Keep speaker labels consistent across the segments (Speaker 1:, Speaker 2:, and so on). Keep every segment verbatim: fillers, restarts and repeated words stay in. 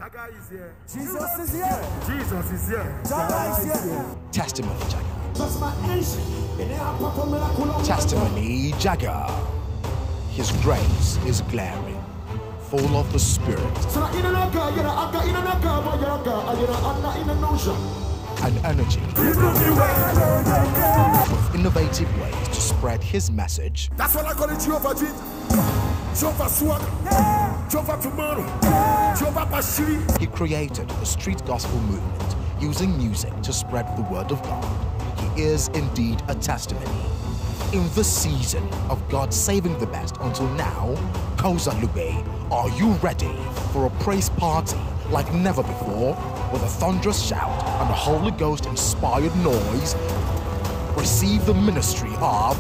Speaker 1: Jaga is here.
Speaker 2: Jesus is here.
Speaker 1: Jesus is here.
Speaker 2: Jaga is here.
Speaker 3: Testimony Jaga.
Speaker 2: That's my engine.
Speaker 3: Testimony Jaga. His grace is glaring, full of the Spirit and energy, with innovative ways to spread his message.
Speaker 1: That's what I call it, Jehovah G. Jehovah Swag. Jehovah Tomorrow. Jehovah Bashiri.
Speaker 3: He created the street gospel movement using music to spread the word of God. He is indeed a testimony. In the season of God saving the best until now, Koza Lube, are you ready for a praise party like never before? With a thunderous shout and a Holy Ghost inspired noise, receive the ministry of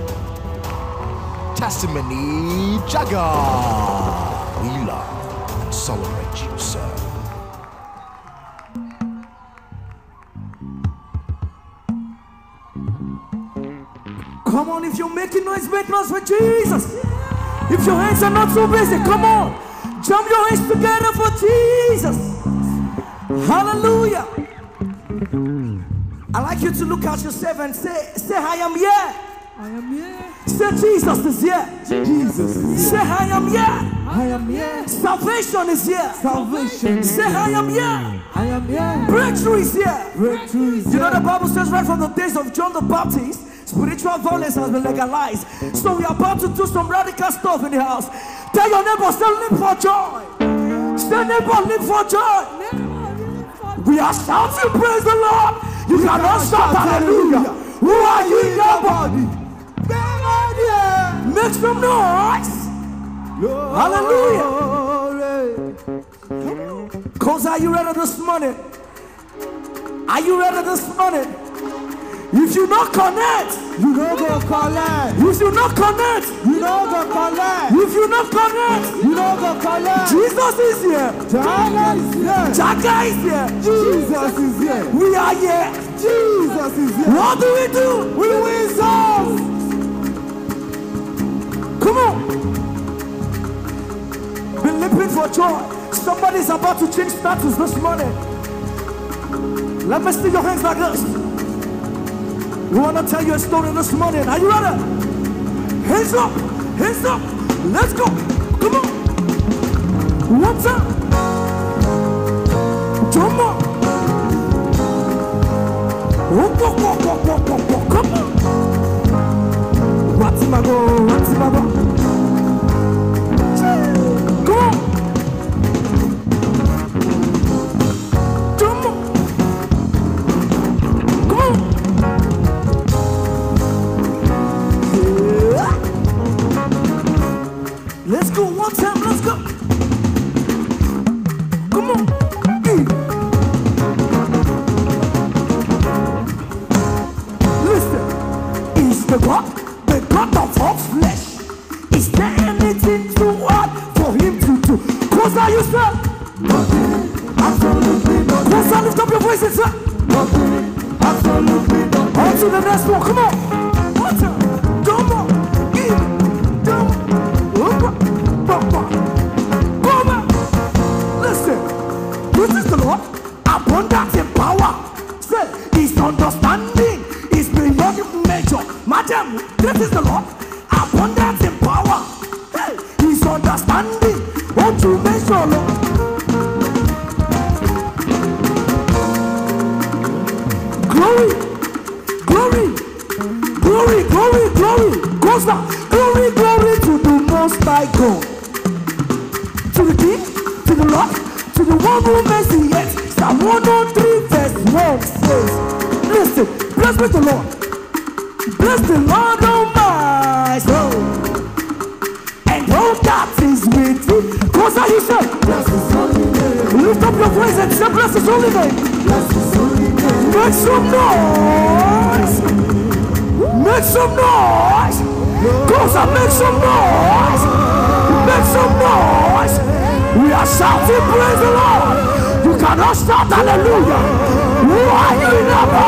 Speaker 3: Testimony Jaga. We love and celebrate you, sir.
Speaker 2: Come on, if you're making noise, make noise for Jesus. If your hands are not so busy, come on. Jump your hands together for Jesus. Hallelujah. I'd like you to look at yourself and say, say, I am here.
Speaker 4: I am here.
Speaker 2: Say, Jesus is here.
Speaker 4: Jesus is here.
Speaker 2: Say, I am here.
Speaker 4: I am here.
Speaker 2: Salvation is here.
Speaker 4: Salvation is
Speaker 2: Say, I am here.
Speaker 4: I am here.
Speaker 2: Breakthrough is here.
Speaker 4: Breakthrough is
Speaker 2: You
Speaker 4: here.
Speaker 2: know the Bible says right from the days of John the Baptist, spiritual violence has been legalized. So we are about to do some radical stuff in the house. Tell your neighbor, say, live for joy. Say, neighbor, live for joy. We are shouting, praise the Lord. You cannot stop, hallelujah. Who are you, nobody? Make some noise. Hallelujah. Cause are you ready this morning? Are you ready this morning? If you not connect,
Speaker 4: You know go collect.
Speaker 2: if you not connect,
Speaker 4: You know go collect.
Speaker 2: if you not connect,
Speaker 4: You know go collect.
Speaker 2: Jesus is here.
Speaker 4: Jaga is here.
Speaker 2: Jaga is here.
Speaker 4: Jesus is here.
Speaker 2: We are here.
Speaker 4: Jesus is here.
Speaker 2: What do we do?
Speaker 4: We win souls.
Speaker 2: Come on. Be leaping for joy. Somebody's about to change status this morning. Let me see your hands like this. We want to tell you a story this morning. Are you ready? Hands up. Hands up. Let's go. Come on. One time. Two more. Walk, walk, walk, walk, walk, walk, walk. Come on. What's my go? What's my go? Come on. Two more. Come on. Yeah. Let's go one time. Let's go. Come on. Mm. Listen. Is the God, the God of all flesh? Is there anything too hard for him to do? Cause are you sir?
Speaker 4: Nothing. Absolutely nothing.
Speaker 2: Cause I lift up your voice and say,
Speaker 4: Nothing. Absolutely nothing.
Speaker 2: on to the next one. Come on. One time. Come on. In. Down. Up. Up. Up. Come on. Listen. This is the Lord. Abundance in power. Say, his understanding is beyond measure. Madam, this is the Lord. Abundance in power. Hey, his understanding. What you measure, Lord. Glory, glory, glory, glory, glory. Goes down. Glory, glory to the Most High God. To the King, to the Lord, to the one who makes the earth. Psalm one oh three verse one says, listen, bless me the Lord. Bless the Lord, oh my soul. And all that is with you. Cause I said,
Speaker 4: Bless his holy name.
Speaker 2: lift up your voice and say, bless his holy name.
Speaker 4: Bless his holy name.
Speaker 2: Make some noise. Make some noise. Cause I make some noise. Make some noise. We are shouting, praise the Lord. You cannot shout hallelujah. Who are you now?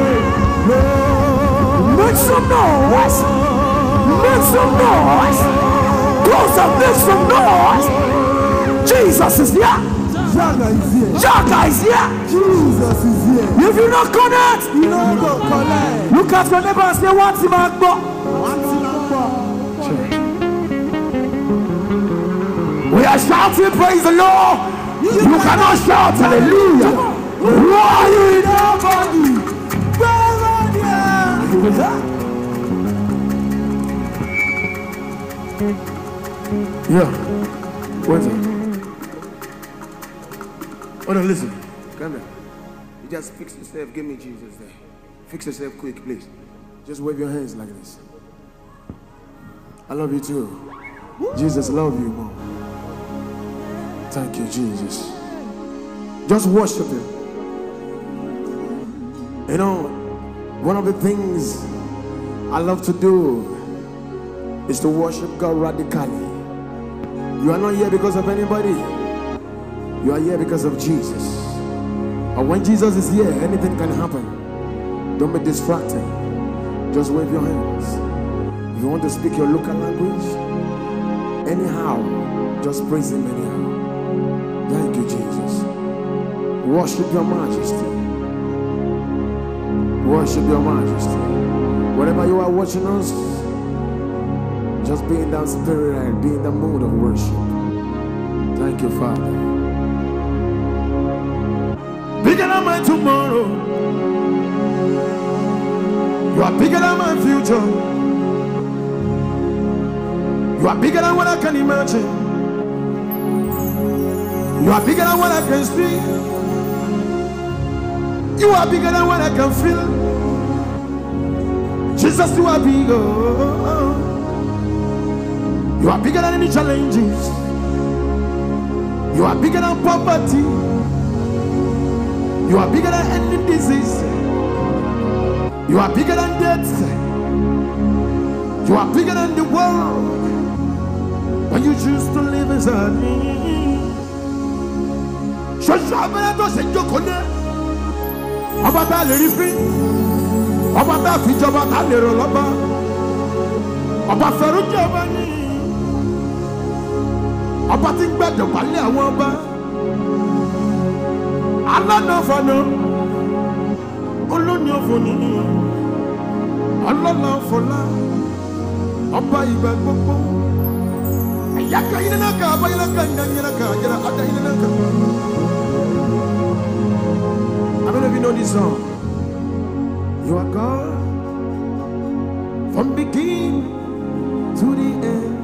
Speaker 2: Make some noise. Make some noise. Cause I make some noise. Jesus is here.
Speaker 4: Jaga is here.
Speaker 2: Jaga is here.
Speaker 4: Jesus is here.
Speaker 2: If you not connect,
Speaker 4: You know go collect.
Speaker 2: look at your neighbor and say, what's in my book? We are shouting, praise the Lord. You cannot shout, hallelujah. Why you in
Speaker 4: Nobody. Nobody.
Speaker 1: Yeah. What's up? Hold on, listen. Come here. You just fix yourself. Give me Jesus there. Fix yourself quick, please. Just wave your hands like this. I love you too. Jesus love you more. Thank you, Jesus. Just worship him. You know, one of the things I love to do is to worship God radically. You are not here because of anybody. You are here because of Jesus. And when Jesus is here, anything can happen. Don't be distracted. Just wave your hands. If you want to speak your local language, anyhow, just praise him anyhow. Thank you, Jesus. Worship your majesty. Worship your majesty. Wherever you are watching us, just be in that spirit and be in the mood of worship. Thank you, Father. Bigger than my tomorrow. You are bigger than my future. You are bigger than what I can imagine. You are bigger than what I can see. You are bigger than what I can feel. Jesus, you are bigger. You are bigger than any challenges. You are bigger than poverty. You are bigger than any disease. You are bigger than death. You are bigger than the world. When you choose to live inside me. Ọba tá lè rí fín, ọba tá fi jọba tá lè rọ lọ́ba, ọba fẹ́rù jọba ní, ọba tí ń gbẹ́dọ̀ wálé àwọn ọba, alánàfọ̀nà, olóní òfòní, ọlọ́lá òfòlá, ọba ìgbà gbogbo, àyàkà yìí nínú ká, àbá yìí nínú ká, ìyá yìí nínú ká, àjẹrà àdá yìí nínú ká. I don't know if you know this song. You are God from beginning to the end.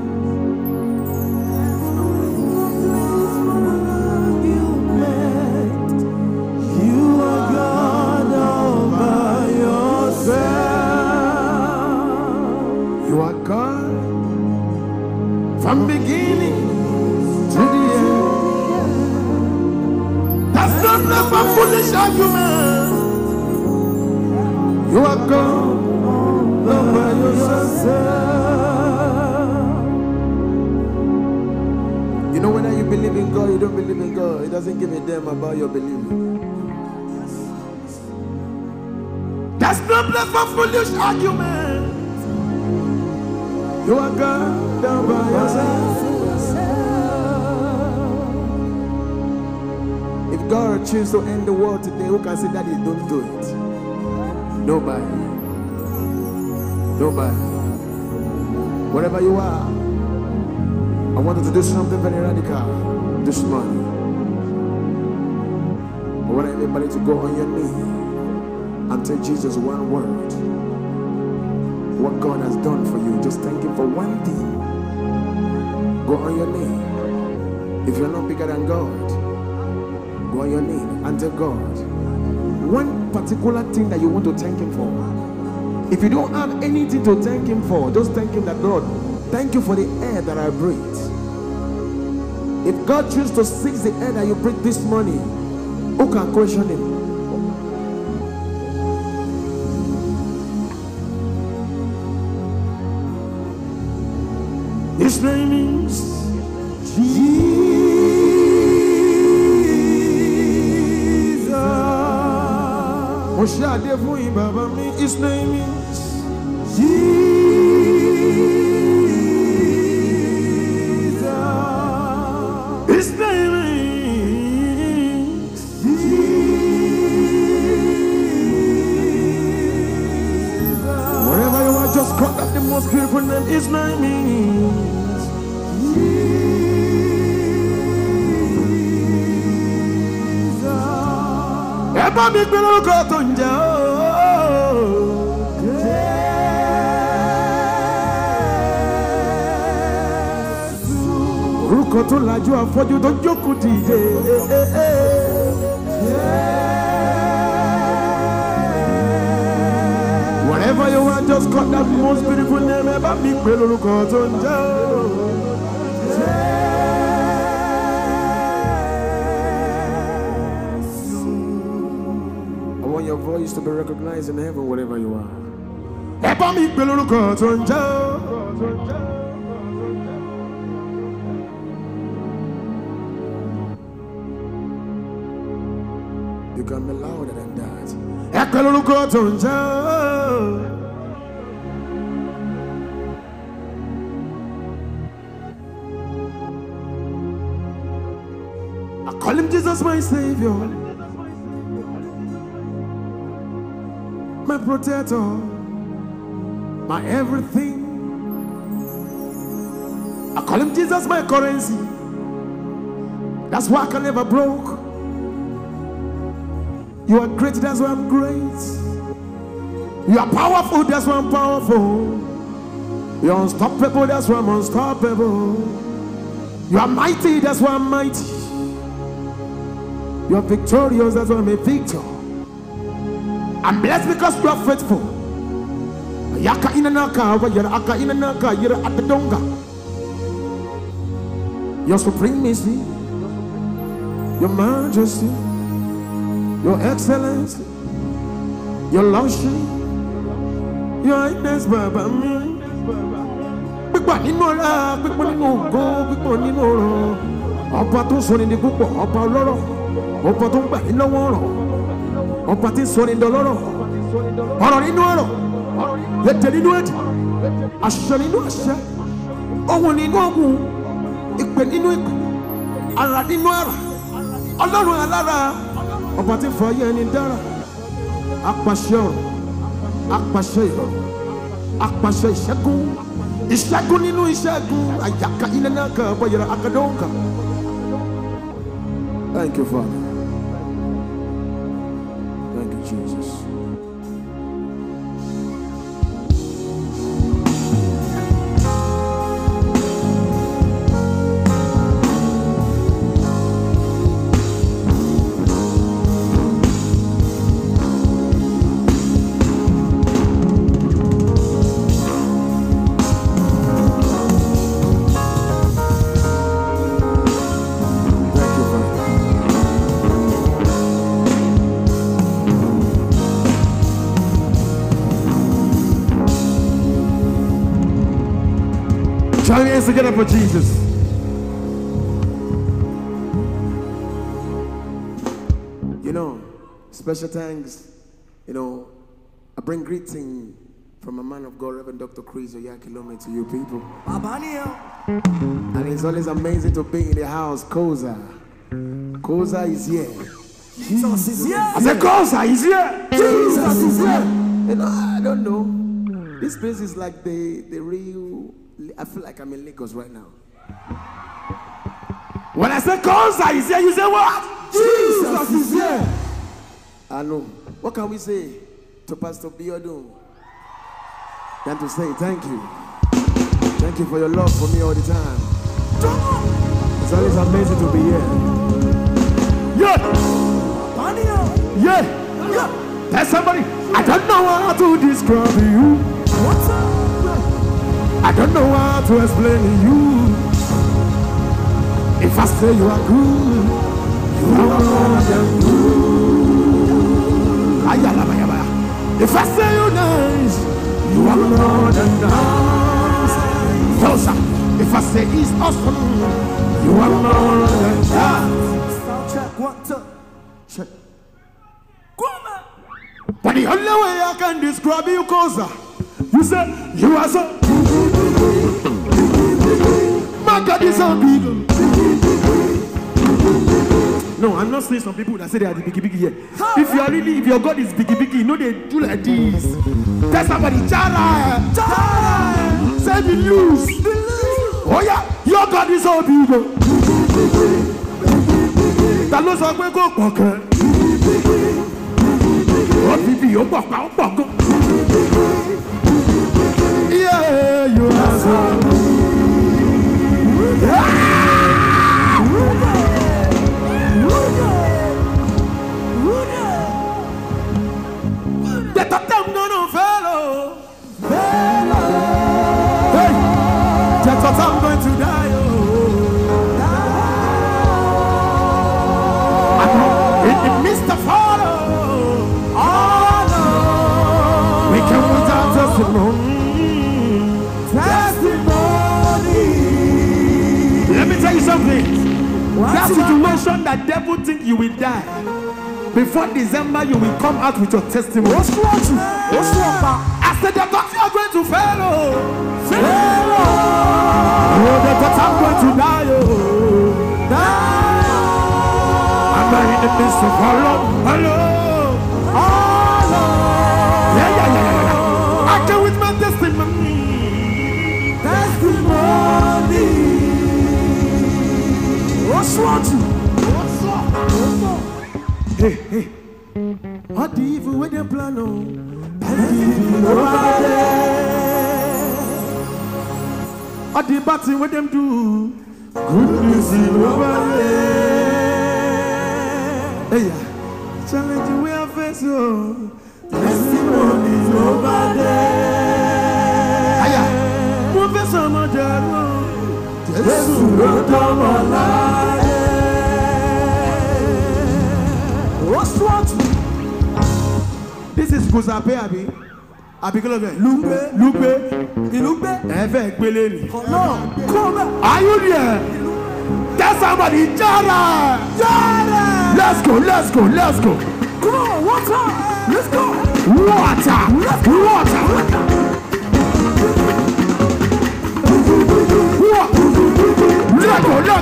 Speaker 4: You are God all by yourself.
Speaker 1: You are God from beginning to the end. That's not never foolish argument. You are God all by yourself. You know, whether you believe in God, you don't believe in God, it doesn't give a damn about your believing. That's no place for foolish argument. You are God all by yourself. If God chooses to end the world today, who can say that he don't do it? Nobody. Nobody. Wherever you are, I want you to do something very radical this morning. I want everybody to go on your knee and tell Jesus one word. What God has done for you, just thank him for one thing. Go on your knee. If you're not bigger than God, go on your knee and tell God one particular thing that you want to thank him for. If you don't have anything to thank him for, just thank him that God, thank you for the air that I breathe. If God chooses to seize the air that you breathe this morning, who can question him? His name is Jesus. His name is Jesus. His name is
Speaker 2: name means Jesus. Ẹ bá mi gbé lórúkọ tó ń jẹ́ ooo. Orúkọ tó lajú afọ́jú tó jókòó dìde. Whatever you want, just call that most beautiful name. Ẹ bá mi gbé lórúkọ tó ń jẹ́ ooo.
Speaker 1: I want your voice to be recognized in heaven wherever you are.
Speaker 2: Ẹ bá mi gbé lórúkọ tó ń jẹ́ ooo.
Speaker 1: You can be louder than that.
Speaker 2: Ẹ pé lórúkọ tó ń jẹ́ ooo. I call him Jesus, my Savior, my protector, my everything. I call him Jesus, my currency. That's why I can never broke. You are great, that's why I'm great. You are powerful, that's why I'm powerful. You are unstoppable, that's why I'm unstoppable. You are mighty, that's why I'm mighty. You are victorious, that's why I'm a victor. I'm blessed because you are faithful. Yaka inanaka, yara aka inanaka, yara atadonga. Your supremacy, your majesty, your excellency, your luxury, your highness, Baba. Pípọ̀ nínú ọlá, pípọ̀ nínú ògo, pípọ̀ nínú ọrọ̀. Ọba tó sọ ní di púpọ̀, ọba ọlọ́rọ̀. Ọba tó ń gbà ní lọ́wọ́ ọ̀rọ̀. Ọba tí ń sọ ní dọlọ́rọ̀. Ọ̀rọ̀ nínú ọ̀rọ̀. Èdè nínú èdè. Àṣẹ nínú àṣẹ. Ohùn nínú ohùn. Ìpè nínú ìpè. Àrà nínú àrà. Ọlọ́run alára. Ọba tí ń fọ ayé ẹni dára. Apàṣẹ ọ̀rọ̀. Apàṣẹ ìrọ̀rùn. Apàṣẹ ìṣẹ́gun. Ìṣẹ́gun nínú ìṣẹ́gun. Àyàká ilẹ̀ náà kà bọ̀yẹ̀rẹ̀ akadọ́ǹkà.
Speaker 1: Thank you, Father. Thank you, Jesus.
Speaker 2: Join hands together for Jesus.
Speaker 1: You know, special thanks. You know, I bring greeting from a man of God, Reverend Doctor Chris Oyakilome, to you people. And it's always amazing to be in the house. Koza. Koza is here.
Speaker 2: Jesus is here.
Speaker 1: I said, Koza is here.
Speaker 2: Jesus is here.
Speaker 1: You know, I don't know. This place is like the, the real. I feel like I'm in Lagos right now.
Speaker 2: When I say Koza is here, you say what? Jesus is here.
Speaker 1: I know. What can we say to Pastor Biodun than to say thank you? Thank you for your love for me all the time. It's always amazing to be here.
Speaker 2: Yeah. Yeah. Yeah. Tell somebody, I don't know how to describe you. What's up? I don't know how to explain to you. If I say you are good, you are more than good. If I say you're nice, you are more than nice. Closer. If I say he's awesome, you are more than that. Sound check, one, two. Check. But the only way I can describe you, Koza, you say you are so. My God is so big. No, I'm not saying some people that say they are the biggie biggie here. If you are really, if your God is biggie biggie, you know they do like this. Tell somebody, Jara, Jara. say be loose. Oh yeah, your God is so big. Ta ló sọ pé kó pọ̀ kan? Ó fi bí ó pọ̀ pa ó pọ̀ gan. Yeah, you are so the totem gonna follow. Hey, the totem going to die. Oh. It needs to follow. Oh no, we can without testimony. Testimony. Let me tell you something. That situation that devil think you will die. Before December, you will come out with your testimony. What's wrong? What's wrong? I said the doctor are going to fail. Fail. Oh, the doctor are going to die. Oh, die. I'm in the midst of hello, hello, hello. Yeah, yeah, yeah, yeah. I came with my testimony. Testimony. What's wrong? What's wrong? What's wrong? Hey, hey. What the evil with the plan? Oh, what the batting with them do? Goodness in over there. Hey, challenge we are facing. Testimonies over there. Aya, Professor Majaro. Jesus, what's wrong? This is Kusape Abi. Abi Kolobe. Lupe. Lupe. Lupe. Efe Peleni. No. Come. Are you there? Tell somebody, Jara. Jara. Let's go. Let's go. Let's go. Come on. Water. Let's go. Water. Let's go. Water. Let's go. Let's go.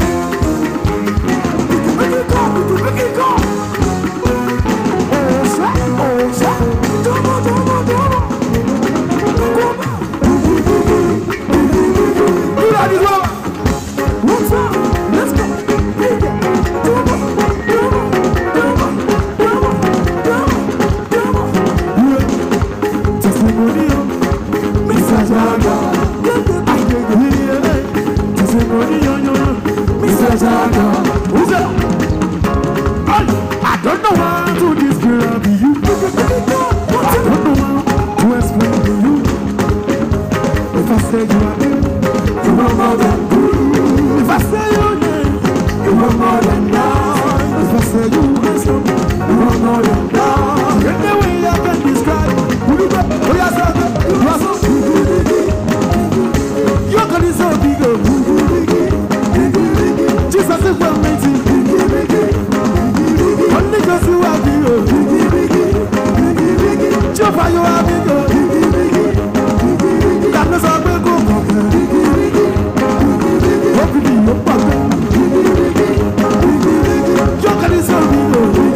Speaker 2: Make it go. Make it go. Let's go. I don't know how to describe you. I don't know how to explain to you. If I say you are there, you are more than good. If I say your name, you are more than nine. If I say you are some, you are more than nine. In the way I can describe, oh yes, you are so good. Your God is so big. Jesus is well made. Only because you are big. Jehovah, you are big. That knows how to go. Hope you be your papa. Your God is so big.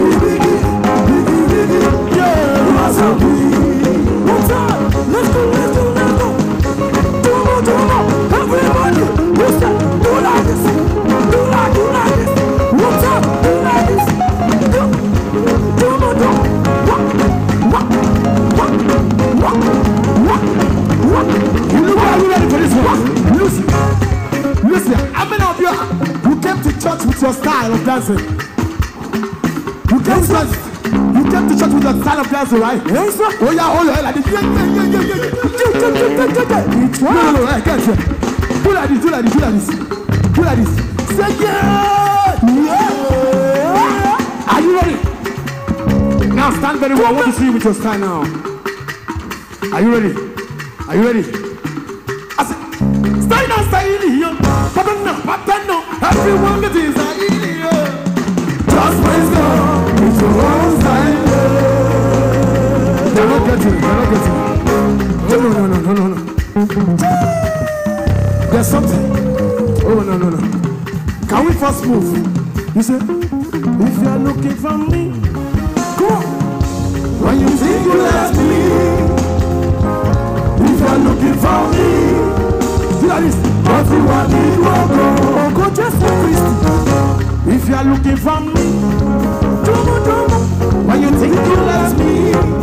Speaker 2: Yeah, you are so big. What's up? Let's go, let's go, let's go. Do more, do more. Everybody, what's up? Do like this. Do like, do like this. What's up? Do like this. Do, do more, do. What, what, what, what, what, what? You look, are you ready for this one? Listen, listen. How many of you who came to church with your style of dancing? You came to church. You came to church with your style of dancing, right? Yes, sir. Oh yeah, oh yeah, like this. Yeah, yeah, yeah, yeah, yeah, yeah. No, no, no, I can't. Do like this, do like this, do like this, do like this. Say yeah, yeah. Are you ready? Now stand very well. I want to see you with your style now. Are you ready? Are you ready? I said, stay now, stay in here. But no, but no, everyone that is in here. Just praise God with your own style. They're not getting it. They're not getting it. No, no, no, no, no, no. There's something. Oh, no, no, no. Can we first move? You say, if you are looking for me, go on. When you think you left me, If you are looking for me, do this. What you want me to go? Go just for Christ. If you are looking for me, when you think you left me,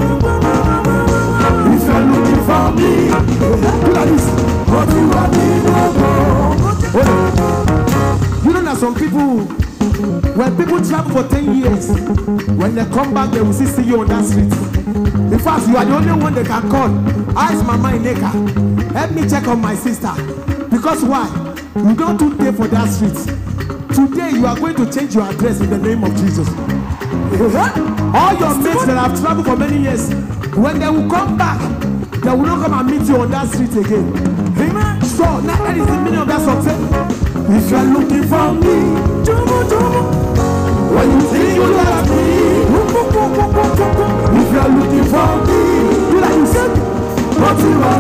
Speaker 2: if you are looking for me, do this. What you want me to go? You know that some people, when people travel for ten years, when they come back, they will still see you on that street. In fact, you are the only one they can call. I is Mama Ineka. Help me check on my sister. Because why? You don't do day for that street. Today, you are going to change your address in the name of Jesus. All your mates that have traveled for many years, when they will come back, they will not come and meet you on that street again. Amen. So, now that is the meaning of that song. If you are looking for me, when you think you love me, if you are looking for me, like you said, but you are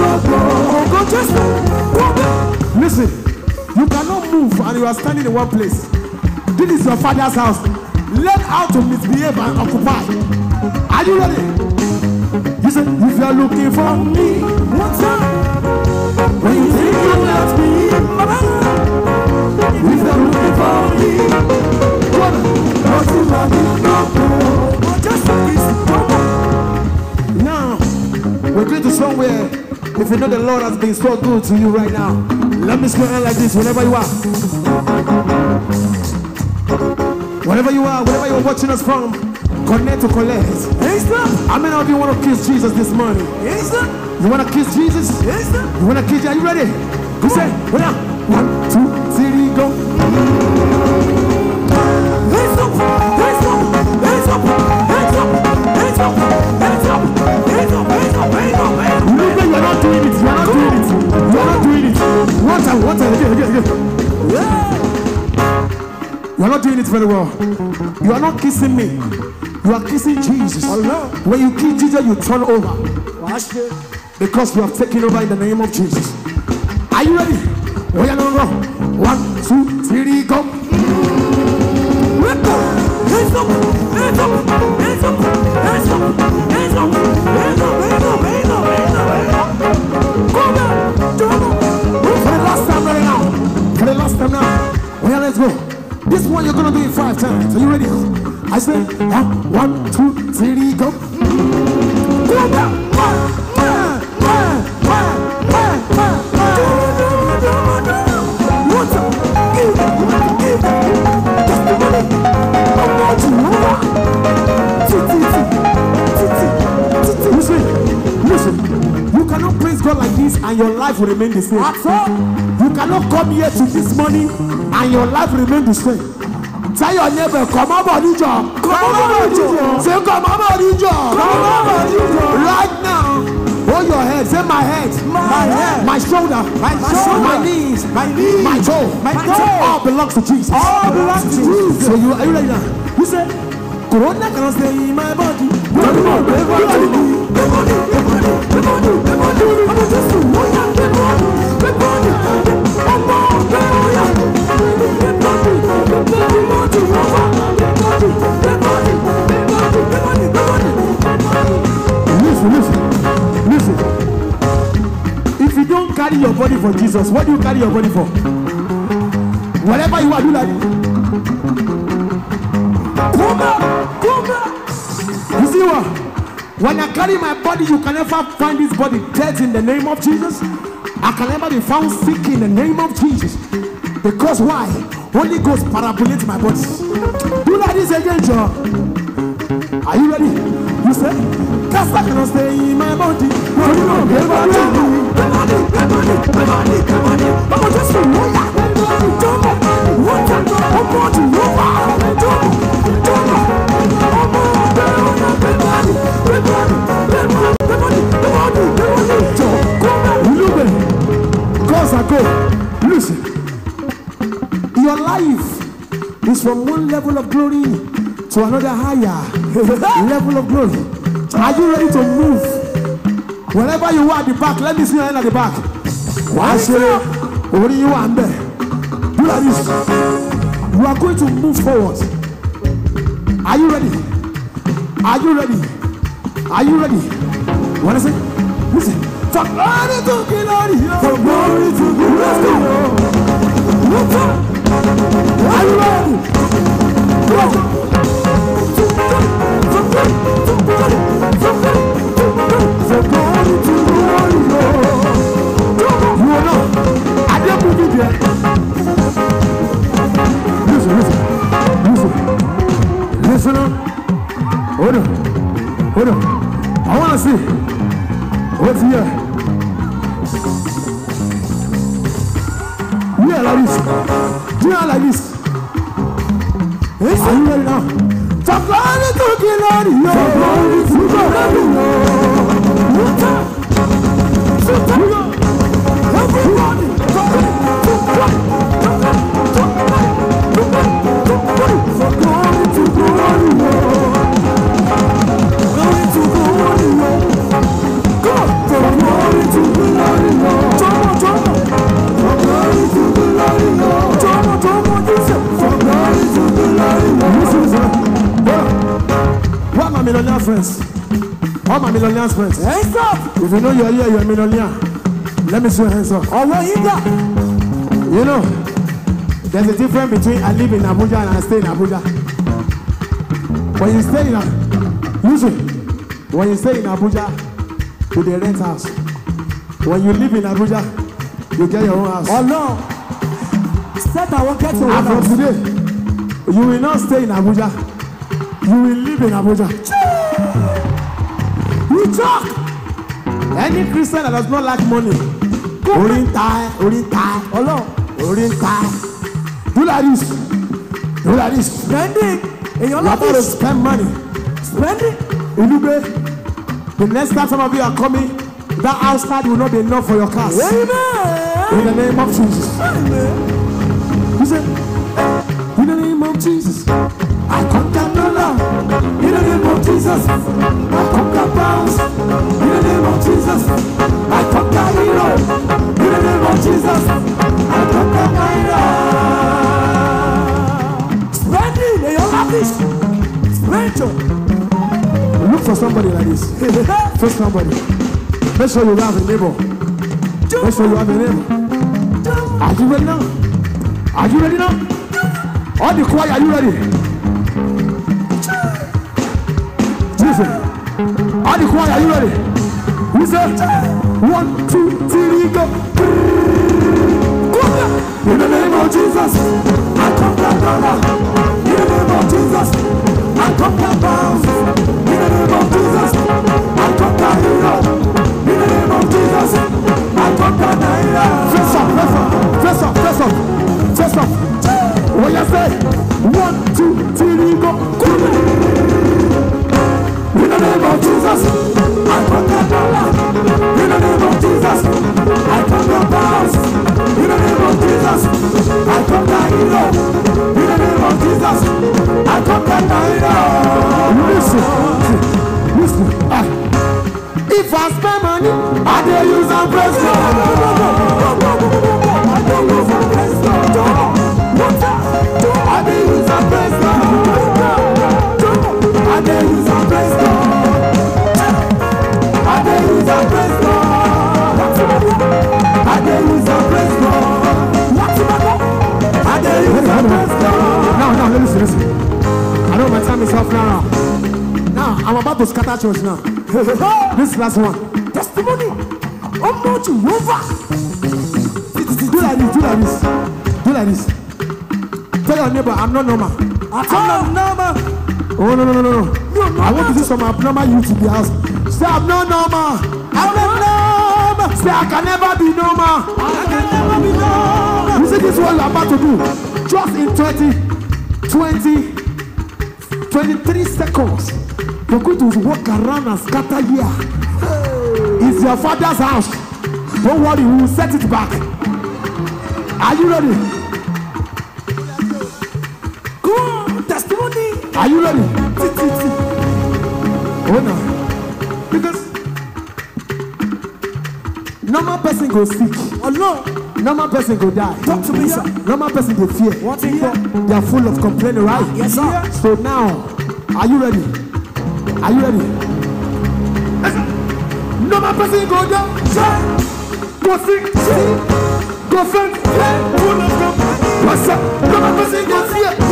Speaker 2: the listen, you cannot move and you are standing in one place. This is your father's house. Learn how to misbehave and occupy. Are you ready? You said, if you are looking for me, what's up? When you think you love me, if you are looking for me, what? What you are just now, we're going to somewhere. If you know the Lord has been so good to you right now, let me square like this whenever you are. Wherever you are, wherever you're watching us from, connect to collect. How many of you want to kiss Jesus this morning? You want to kiss Jesus? You want to kiss? Are you ready? You say, what up? One, two, three, go. Hands up, hands up, hands up, hands up, hands up, hands up, hands up, hands up, hands up, hands up. Look, you're not doing it, you're not doing it, you're not doing it. One time, one time, again, again, again. Yeah. You're not doing it very well. You are not kissing me. You are kissing Jesus. When you kiss Jesus, you turn over. Because you have taken over in the name of Jesus. Are you ready? Oh, yeah, no, no. One, two, three, go. Hands up, hands up, hands up, hands up, hands up, hands up, hands up, hands up, hands up, hands up. Go down, jump up. For the last time right now. For the last time now. Oh, yeah, let's go. This one you're gonna do it five times. Are you ready? I say one, one, two, three, go. Go down. One, one, one, one, one, one. What's up? Give it, give it. Just the money. I'm not you. Listen, listen. You cannot praise God like this and your life will remain the same. You cannot come here to this morning and your life remain the same. Tell your neighbor, come on, body job. Come on, body job. Say, come on, body job. Come on, body job. Right now, hold your head. Say, my head. My head. My shoulder. My shoulder. My knees. My knees. My toe. My toe. All belongs to Jesus. All belongs to Jesus. So you are you ready now? You say, Corona cannot stay in my body. Come on, baby. Come on, come on, come on, come on, come on. I'm just a woman. Come on, come on, come on. Listen, listen, listen. If you don't carry your body for Jesus, what do you carry your body for? Whatever you are, do like. Come on, come on. You see what? When I carry my body, you can never find this body dead in the name of Jesus. I can never be found sick in the name of Jesus. Because why? Holy Ghost parabolates my body. Do like this again, John. Are you ready? You say, Cast cannot stay in my body. No, no, no, my body, my body, my body, my body, my body. I'm just a lawyer. Don't what I'm going to know. Don't Cause I go. Listen. Your life is from one level of glory to another higher level of glory. Are you ready to move? Wherever you are at the back, let me see your hand at the back. Why say, what do you want there? Do like this. You are going to move forward. Are you ready? Are you ready? Are you ready? What is it? Listen. From glory to glory, from glory to glory. Let's go. Let's go. Are you ready? Let's go. From glory to glory, from glory to glory, from glory to glory. You know, I didn't move it yet. Listen, listen, listen, listen up. Hold on, hold on. I want to see what's here. Yeah, like this. Do it like this. Are you ready now? From glory to glory, from glory to glory. Everybody, from glory to glory, from glory to glory. Glory to glory, come on, from glory to glory, Tomo, Tomo, from glory to glory, Tomo, Tomo, from glory to glory. Listen, sir. What my millionaire friends? All my millionaire friends. Hands up! If you know you're here, you're a millionaire. Let me see your hands up. Oh, what you got? You know, there's a difference between I live in Abuja and I stay in Abuja. When you stay in Abuja, listen, when you stay in Abuja, you dey rent house. When you live in Abuja, you get your own house. Oh no! Set I will get your own house. From today, you will not stay in Abuja. You will live in Abuja. You talk! Any Christian that does not like money, orin tie, orin tie, oh no, orin tie. Do like this. Do like this. Spending. You are about to spend money. Spending. Ilube. The next time some of you are coming, that house card will not be enough for your cars. Amen. In the name of Jesus. Amen. You say, in the name of Jesus, I conquer dollar. In the name of Jesus, I conquer pounds. In the name of Jesus, I conquer euro. In the name of Jesus, I conquer naira. Spending, they all have this. Spending. Look for somebody like this. First somebody. Make sure you have a neighbor. Make sure you have a neighbor. Are you ready now? Are you ready now? All the choir, are you ready? Listen. All the choir, are you ready? We say one, two, three, go. In the name of Jesus, I conquer dollar. In the name of Jesus, I conquer pounds. In the name of Jesus, I conquer euro. In the name of Jesus, I conquer naira. Face up, face up, face up, face up, face up. What you say? One, two, three, go. In the name of Jesus, I conquer dollar. In the name of Jesus, I conquer pounds. In the name of Jesus, I conquer euro. In the name of Jesus, I conquer naira. Listen, listen. Ah. If I spend money, I dey use and praise God. I dey use and praise God. I dey use and praise God. I dey use and praise God. I dey use and praise God. I dey use and praise God. I dey use and praise God. Now, now, listen, listen. I know my time is off now. Now, I'm about to scatter church now. This last one. Testimony. Oh, no, to over. Do like this, do like this. Do like this. Tell your neighbor, I'm not normal. I'm not normal. Oh, no, no, no, no, no. I want to see some abnormal youth in the house. Say, I'm not normal. I'm not normal. Say, I can never be normal. I can never be normal. You see, this is what you're about to do. Just in twenty, twenty, twenty-three seconds, you're going to walk around and scatter here. It's your father's house. Don't worry, we will set it back. Are you ready? Go on, testimony. Are you ready? Oh no. Because normal person go sick. Oh no. Normal person go die. Talk to me, sir. Normal person go fear. What in here? They are full of complaining, right? Yes, sir. So now, are you ready? Are you ready?
Speaker 1: No my person go down, go sing, sing, go friend, pull up, go. What's up? No my person go see it.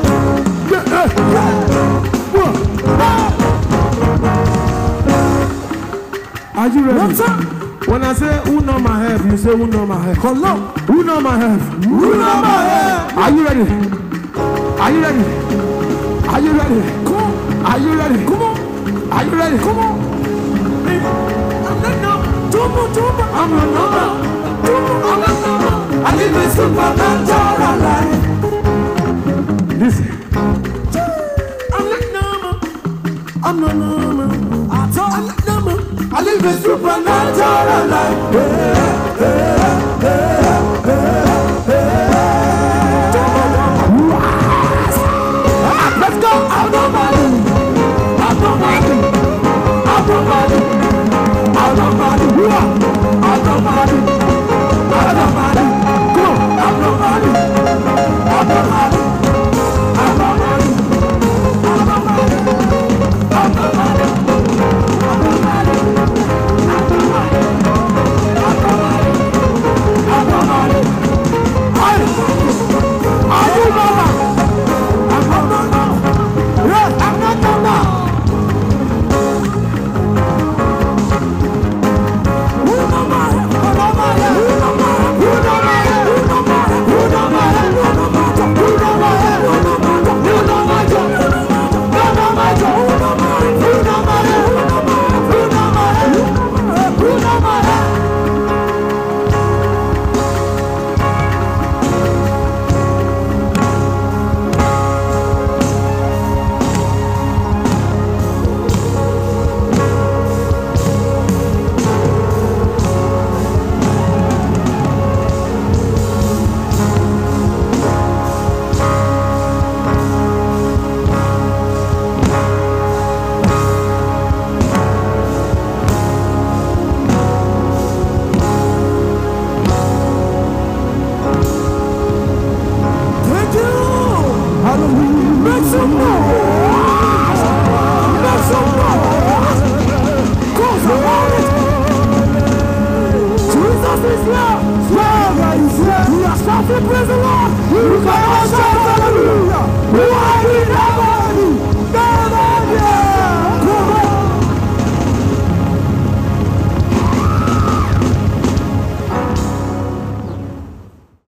Speaker 1: Are you ready? What's up? When I say who know my head, you say who know my head. Call up. Who know my head? Who know my head? Are you ready? Are you ready? Are you ready? Come on. Are you ready? Come on. Are you ready? Come on. I'm not number. Tumbo, tumbo. I'm not number. Tumbo, I'm not number. I live in supernatural life. Listen. I'm not number. I'm not number. I'm not number. I live a supernatural life. Hey, hey, hey, hey, hey. Let's go. I'm nobody. I'm nobody. I'm nobody. I'm nobody. I'm nobody. I'm nobody. Come on. I'm nobody. I'm nobody. I'm nobody. I'm nobody. I'm nobody. Praise the Lord. You can all shout hallelujah.